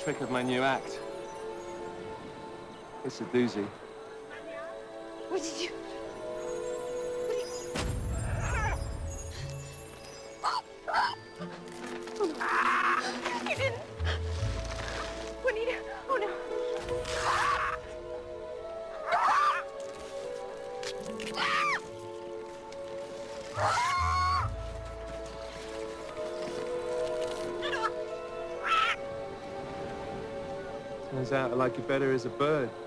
trick of my new act. It's a doozy. What did you... You didn't... What did you... Oh, no. Turns out I like you better as a bird.